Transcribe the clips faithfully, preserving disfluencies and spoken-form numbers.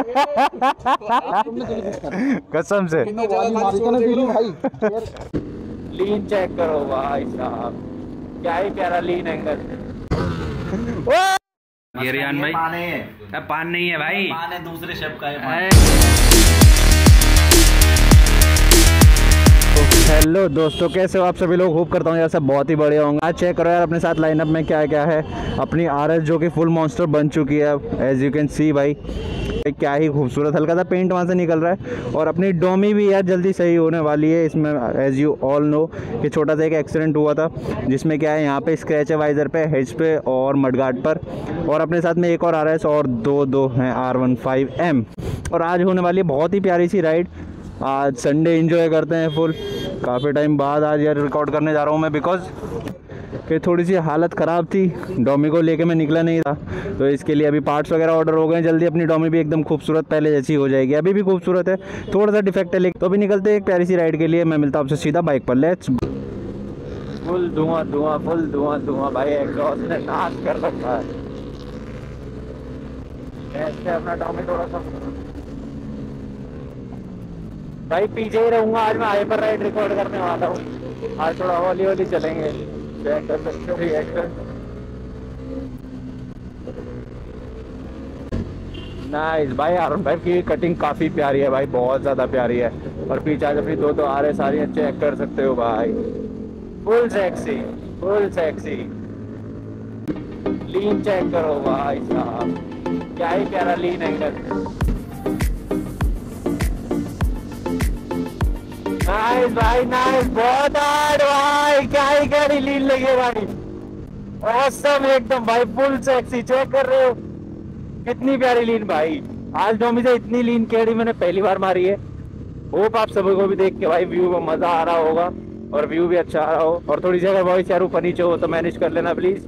कसम से लीन चेक करो भाई साहब, क्या ही प्यारा लीन एंगल। ये रियान भाई पान है, पान नहीं है भाई, पान है दूसरे शेफ का है। हेलो दोस्तों, कैसे हो आप सभी लोग? होप करता हूँ यार सब बहुत ही बढ़िया होंगे। आज चेक करो यार अपने साथ लाइनअप में क्या क्या है। अपनी आर एस जो कि फुल मॉन्स्टर बन चुकी है एज यू कैन सी भाई, क्या ही खूबसूरत, हल्का सा पेंट वहाँ से निकल रहा है। और अपनी डोमी भी यार जल्दी सही होने वाली है। इसमें एज यू ऑल नो कि छोटा सा एक एक्सीडेंट हुआ था जिसमें क्या है यहाँ पे स्क्रैच है वाइजर पे, हेज पे और मडगार्ड पर। और अपने साथ में एक और आर एस और दो दो हैं आर वन फाइव एम। और आज होने वाली है बहुत ही प्यारी सी राइड। आज संडे एंजॉय करते हैं फुल। काफ़ी टाइम बाद आज यार रिकॉर्ड करने जा रहा हूँ मैं, बिकॉज कि थोड़ी सी हालत ख़राब थी, डोमी को लेके मैं निकला नहीं था, तो इसके लिए अभी पार्ट्स वगैरह ऑर्डर हो गए। जल्दी अपनी डोमी भी एकदम खूबसूरत पहले जैसी हो जाएगी। अभी भी खूबसूरत है, थोड़ा सा डिफेक्ट है लेकिन तो अभी निकलते हैं एक प्यारी सी राइड के लिए। मैं मिलता हूँ आपसे सीधा बाइक पर। लेट्स फुल धुआं धुआं फुल धुआं धुआं भाई, एग्जॉस्ट ने नाश कर रखा है। ऐसे अपना डोमी थोड़ा सा भाई पीछे ही रहूंगा। आज मैं हाइपर राइड रिकॉर्ड करने वाला हूँ। आज थोड़ा हौली हौली चलेंगे, चेक कर सकते हो रिएक्शन। नाइस भाई, आर वन फाइव की कटिंग काफ़ी प्यारी है भाई, बहुत ज़्यादा प्यारी है। और पीछे आज अपनी दो तो आ रहे सारी चेक कर सकते हो भाई, full sexy full sexy. Lean check करो भाई साहब, क्या ही प्यारा लीन एंगल। नाइस भाई नाइस, बहुत हार्ड भाई, क्या ही गाड़ी लीन लगी है भाई, ऑसम एकदम भाई, फुल सेक्सी। चेक कर रहे हो कितनी प्यारी लीन भाई। आज डोमी से इतनी लीन केड़ी मैंने पहली बार मारी है। होप आप सभी को भी देख के भाई व्यू में मजा आ रहा होगा और व्यू भी अच्छा आ रहा हो। और थोड़ी सी अगर वॉइस यार ऊपर नीचे हो तो मैनेज कर लेना प्लीज।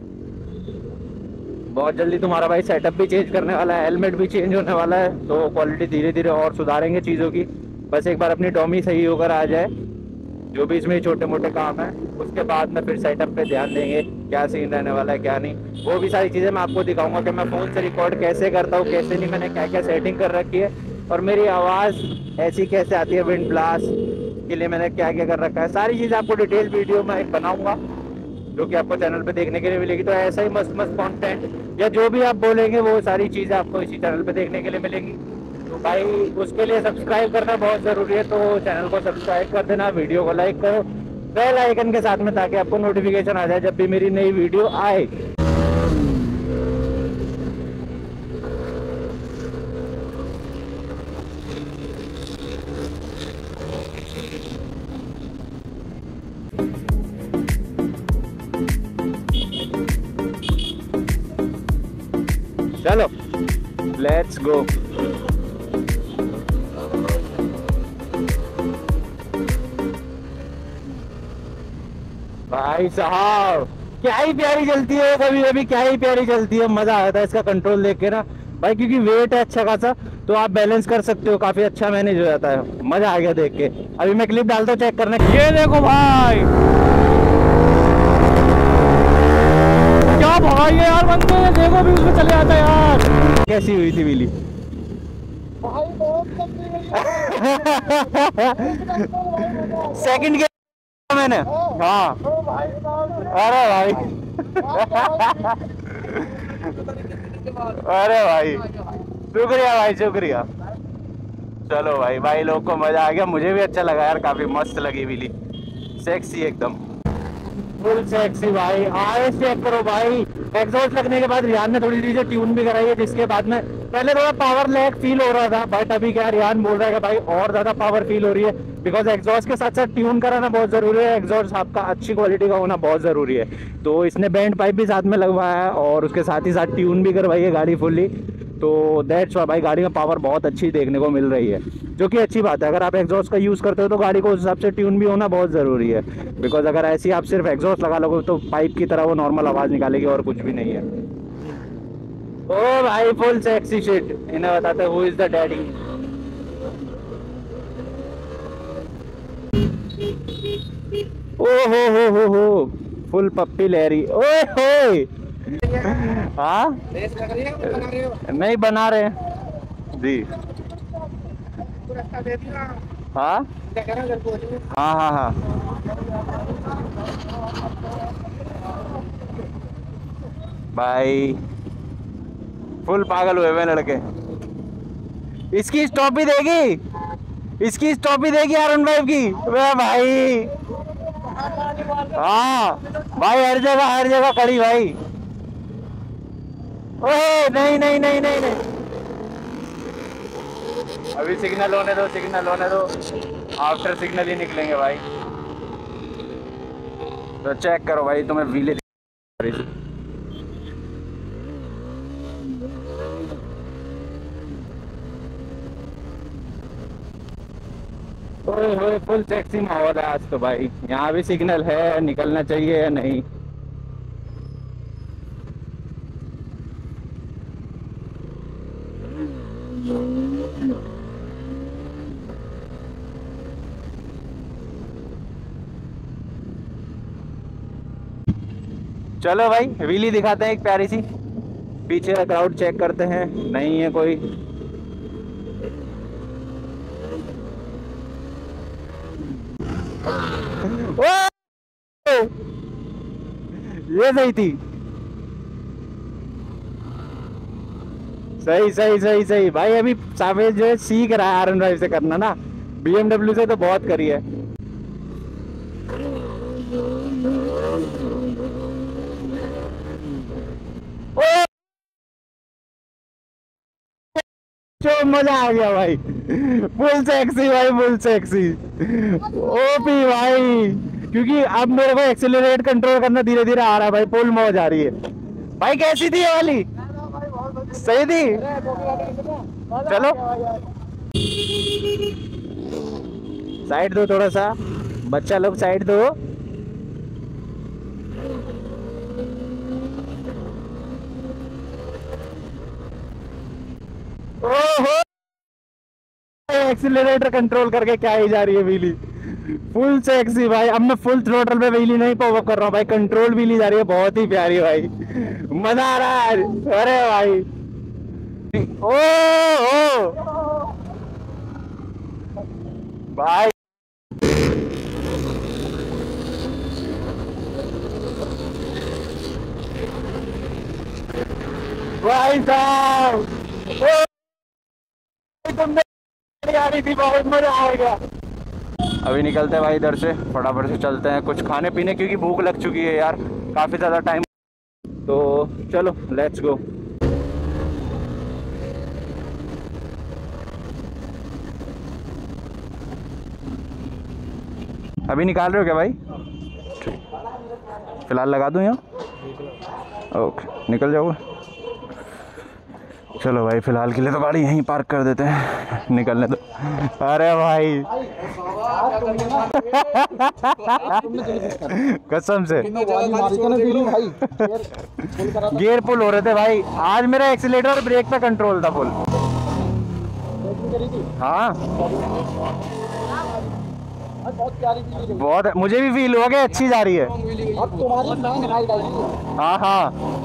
बहुत जल्दी तुम्हारा भाई सेटअप भी चेंज करने वाला है, हेलमेट भी चेंज होने वाला है, तो क्वालिटी धीरे धीरे और सुधारेंगे चीज़ों की। बस एक बार अपनी डोमी सही होकर आ जाए, जो भी इसमें छोटे मोटे काम है, उसके बाद में फिर सेटअप पे ध्यान देंगे, क्या सीन रहने वाला है क्या नहीं। वो भी सारी चीज़ें मैं आपको दिखाऊंगा कि मैं फ़ोन से रिकॉर्ड कैसे करता हूँ, कैसे नहीं, मैंने क्या क्या सेटिंग कर रखी है, और मेरी आवाज़ ऐसी कैसे आती है, विंड ब्लास्ट के लिए मैंने क्या क्या कर रखा है। सारी चीज़ आपको डिटेल वीडियो में एक बनाऊँगा जो कि आपको चैनल पे देखने के लिए मिलेगी। तो ऐसा ही मस्त मस्त कंटेंट या जो भी आप बोलेंगे वो सारी चीज़ें आपको इसी चैनल पे देखने के लिए मिलेगी। तो भाई उसके लिए सब्सक्राइब करना बहुत ज़रूरी है, तो चैनल को सब्सक्राइब कर देना, वीडियो को लाइक करो बेल आइकन के साथ में, ताकि आपको नोटिफिकेशन आ जाए जब भी मेरी नई वीडियो आए। चलो लेट्स गो। भाई साहब क्या ही प्यारी चलती है, कभी कभी क्या ही प्यारी चलती है, मजा आता है इसका कंट्रोल देख के ना भाई, क्योंकि वेट है अच्छा खासा, तो आप बैलेंस कर सकते हो, काफी अच्छा मैनेज हो जाता है। मजा आ गया देख के। अभी मैं क्लिप डालता हूँ चेक करने। ये देखो भाई क्या भाई है यार, बंदे देखो भी उसमें चले आता है यार। कैसी हुई थी बिली भाई? बहुत सेकंड के मैंने, हाँ अरे भाई अरे भाई शुक्रिया भाई शुक्रिया। चलो भाई, भाई लोग को मजा आ गया, मुझे भी अच्छा लगा यार, काफी मस्त लगी बिली, सेक्सी एकदम फुल सेक्सी भाई। आए चेक करो भाई, एग्जॉस्ट लगने के बाद रियान ने थोड़ी चीजें ट्यून भी कराई है, जिसके बाद में पहले थोड़ा पावर लैग फील हो रहा था, बट अभी क्या रियान बोल रहा है कि भाई और ज्यादा पावर फील हो रही है, बिकॉज एग्जॉस्ट के साथ साथ ट्यून कराना बहुत जरूरी है। एग्जॉस्ट आपका अच्छी क्वालिटी का होना बहुत जरूरी है, तो इसने बैंड पाइप भी साथ में लगवाया है और उसके साथ ही साथ ट्यून भी करवाई है गाड़ी फुल्ली। तो दैट्स वाई भाई गाड़ी में पावर बहुत अच्छी देखने को मिल रही है, जो कि अच्छी बात है। अगर आप एग्जॉस्ट का यूज़ करते हो तो गाड़ी को उस हिसाब से ट्यून भी होना बहुत ज़रूरी है, बिकॉज अगर ऐसी आप सिर्फ एग्जॉस्ट लगा लोगे तो पाइप की तरह वो नॉर्मल आवाज़ निकालेगी और कुछ भी नहीं है। ओ भाई फुल सेक्सी शिट, इन्हें बताते हु इज द डैडी। ओ हो हो हो हो फुल पप्पी लहरी, ओए होए। हाँ नहीं बना रहे, जी। हाँ हाँ हाँ हाँ। भाई फुल पागल हुए हुए लड़के। इसकी स्टॉप भी देगी, इसकी स्टॉप भी देगी आर वन फाइव की। वे भाई हाँ भाई, हर जगह हर जगह खड़ी भाई। ओए नहीं नहीं नहीं नहीं नहीं, अभी सिग्नल होने दो, सिग्नल होने दो, आफ्टर सिग्नल ही निकलेंगे भाई। तो चेक करो भाई, तुम्हें व्हीले ओए होए, फुल टैक्सी माहौल है आज तो भाई। यहाँ भी सिग्नल है, निकलना चाहिए या नहीं। चलो भाई व्हीली दिखाते हैं एक प्यारी सी। पीछे का क्राउड चेक करते हैं, नहीं है कोई। ओ! ये सही थी, सही सही सही सही भाई। अभी सावेज जो है सीख रहा है आर वन फाइव से करना ना, बीएमडब्ल्यू से तो बहुत करी है। ओ! जो मजा आ गया भाई, फुल सेक्सी भाई, फुल सेक्सी ओपी भाई। क्योंकि अब मेरे को एक्सेलरेट कंट्रोल करना धीरे धीरे आ रहा है भाई, फुल मौज आ रही है भाई। कैसी थी ये वाली? सही थी। चलो साइड दो थोड़ा सा, बच्चा लोग साइड दो। ओहो, एक्सीलरेटर कंट्रोल करके क्या ही जा रही है व्हीली, फुल सेक्सी भाई। अब मैं फुल थ्रोटल पे व्हीली नहीं पॉप कर रहा हूँ भाई, कंट्रोल व्हीली जा रही है, बहुत ही प्यारी भाई, मजा आ रहा है। अरे भाई ओ ओ भाई, भाई साहब तुमने आ रही थी, बहुत मजा आएगा। अभी निकलते हैं भाई इधर से, फटाफट से चलते हैं कुछ खाने पीने, क्योंकि भूख लग चुकी है यार, काफी ज्यादा टाइम। तो चलो लेट्स गो। अभी निकाल रहे हो क्या भाई? ठीक, फिलहाल लगा दूं यहाँ। ओके निकल जाओगे। चलो भाई फिलहाल के लिए तो गाड़ी यहीं पार्क कर देते हैं, निकलने दो। अरे भाई कसम से गियर पुल हो रहे थे भाई आज। मेरा एक्सीलेटर और ब्रेक पे कंट्रोल था फुल। हाँ बहुत, मुझे भी फील हुआ कि अच्छी जा रही है। हाँ हाँ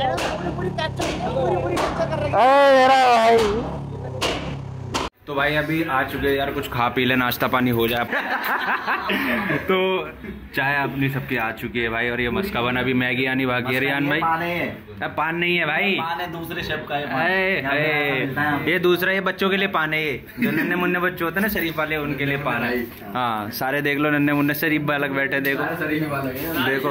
अरे मेरा भाई। तो भाई अभी आ चुके यार, कुछ खा पी ले, नाश्ता पानी हो जाए। तो चाय अपनी सबकी आ चुकी है भाई, और ये मस्काबन अभी मैगी आनी बाकी है। रियान भाई पान है, पान नहीं है भाई, पान है दूसरे शेफ का है। ये दूसरा, ये बच्चों के लिए पान है, ये जो नन्हे मुन्ने बच्चे होते हैं ना शरीफ वाले, उनके लिए पान है। हाँ सारे देख लो नन्हे मुन्ने शरीफ अलग बैठे, देखो देखो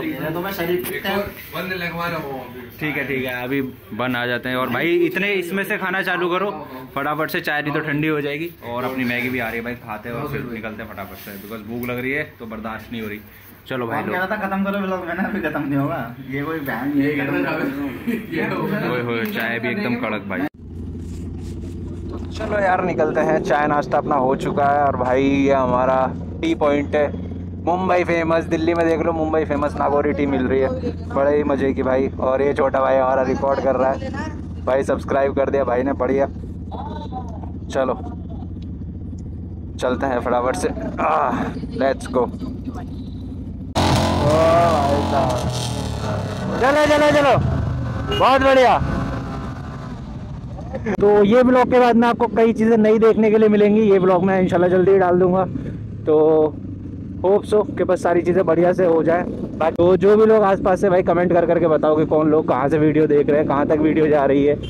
ठीक है ठीक है, अभी बन आ जाते हैं। और भाई इतने इसमें से खाना चालू करो फटाफट से, चाय नहीं तो ठंडी हो जाएगी। और अपनी मैगी भी आ रही है भाई, खाते हैं और फिर निकलते हैं फटाफट से, बिकॉज भूख लग रही है तो बर्दाश्त नहीं हो रही। चलो भाई लोग खत्म करो व्लॉग, मैंने अभी खत्म नहीं होगा ये कोई बहन ये चाय भी एकदम कड़क भाई। चलो यार निकलते हैं, चाय नाश्ता अपना हो चुका है। और भाई ये हमारा टी पॉइंट है, मुंबई फेमस। दिल्ली में देख लो मुंबई फेमस नागौरी टी मिल रही है, बड़े ही मजे की भाई। और ये छोटा भाई हमारा रिकॉर्ड कर रहा है भाई, सब्सक्राइब कर दिया भाई ने, बढ़िया। चलो चलते हैं फटाफट से, लेट्स गो। चलो चलो चलो, बहुत बढ़िया। तो ये ब्लॉग के बाद में आपको कई चीज़ें नई देखने के लिए मिलेंगी। ये ब्लॉग मैं इंशाल्लाह जल्दी ही डाल दूंगा, तो होप सो कि बस सारी चीज़ें बढ़िया से हो जाए। बाकी तो जो भी लोग आसपास से भाई कमेंट कर करके बताओ कि कौन लोग कहाँ से वीडियो देख रहे हैं, कहाँ तक वीडियो जा रही है।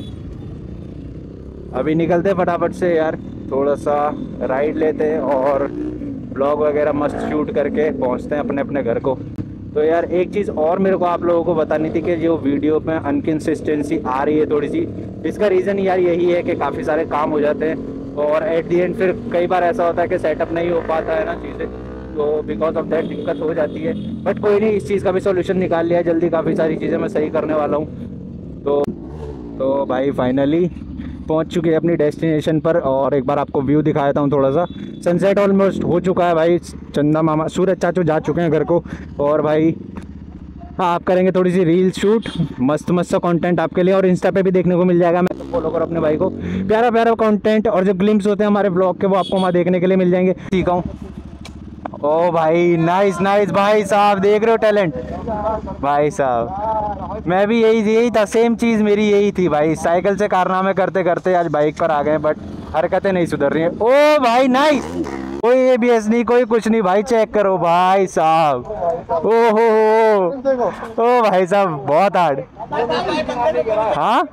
अभी निकलते हैं फटाफट से यार, थोड़ा सा राइड लेते हैं और ब्लॉग वगैरह मस्त शूट करके पहुँचते हैं अपने अपने घर को। तो यार एक चीज़ और मेरे को आप लोगों को बतानी थी कि जो वीडियो में अनकंसिस्टेंसी आ रही है थोड़ी सी, इसका रीज़न यार यही है कि काफ़ी सारे काम हो जाते हैं और एट दी एंड फिर कई बार ऐसा होता है कि सेटअप नहीं हो पाता है ना चीज़ें, तो बिकॉज ऑफ दैट दिक्कत हो जाती है। बट कोई नहीं, इस चीज़ का भी सोल्यूशन निकाल लिया है जल्दी, काफ़ी सारी चीज़ें मैं सही करने वाला हूँ। तो तो भाई फाइनली पहुंच चुके हैं अपनी डेस्टिनेशन पर और एक बार आपको व्यू दिखा देता हूँ थोड़ा सा। सनसेट ऑलमोस्ट हो चुका है भाई, चंदा मामा सूरज चाचू जा चुके हैं घर को और भाई हाँ आप करेंगे थोड़ी सी रील शूट, मस्त मस्त सा कंटेंट आपके लिए और इंस्टा पे भी देखने को मिल जाएगा। मैं तो फॉलो करो अपने भाई को, प्यारा प्यारा कंटेंट और जो ग्लिम्स होते हैं हमारे ब्लॉग के वो आपको वहाँ देखने के लिए मिल जाएंगे। ठीक हूँ। ओ भाई नाइस नाइस भाई साहब, देख रहे हो टैलेंट भाई साहब। मैं भी यही यही था, सेम चीज़ मेरी यही थी भाई, साइकिल से कारनामे करते करते आज बाइक पर आ गए बट हरकतें नहीं सुधर रही हैं। ओ भाई नाइस, कोई ए बी एस नहीं, कोई कुछ नहीं भाई, चेक करो भाई साहब। ओ हो हो ओ भाई साहब बहुत हार्ड। हाँ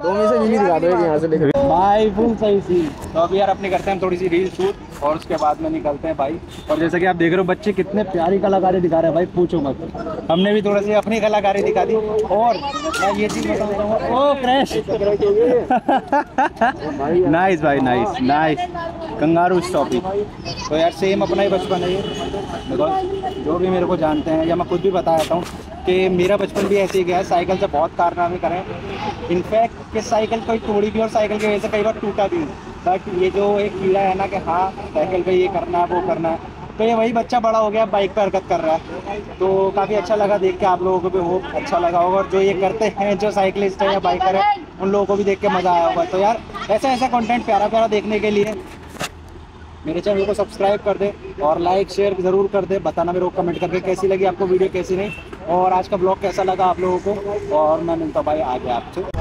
भाई फुल सही सी। तो अभी यार अपने करते हैं थोड़ी सी रील शूट और उसके बाद में निकलते हैं भाई। और जैसा कि आप देख रहे हो बच्चे कितने प्यारी कलाकारी दिखा रहे हैं भाई, पूछो मत। हमने भी थोड़ी सी अपनी कलाकारी दिखा दी और मैं ये चीज़ बताऊँ, ओ क्रैश नाइस भाई नाइस नाइस कंगारू स्टॉपिंग। तो यार सेम अपना ही बचपन है ये, बिकॉज जो भी मेरे को जानते हैं या मैं खुद भी बता देता हूँ कि मेरा बचपन भी ऐसे ही गया है, साइकिल से बहुत कारनामे करें। इनफैक्ट कि साइकिल कोई तोड़ी भी और साइकिल की वजह से कई बार टूटा भी। बट ये जो एक कीड़ा है ना कि हाँ साइकिल पे ये करना है वो करना है, तो ये वही बच्चा बड़ा हो गया बाइक पर हरकत कर रहा है। तो काफ़ी अच्छा लगा देख के, आप लोगों को भी होप अच्छा लगा होगा और जो ये करते हैं जो साइकिलिस्ट है या बाइकर है उन लोगों को भी देख के मज़ा आया होगा। तो यार ऐसा ऐसा कंटेंट प्यारा प्यारा देखने के लिए मेरे चैनल को सब्सक्राइब कर दे और लाइक शेयर ज़रूर कर दे। बताना मेरे को कमेंट करके कैसी लगी आपको वीडियो, कैसी नहीं, और आज का ब्लॉग कैसा लगा आप लोगों को। और मैं मिलता हूँ भाई आगे आपसे।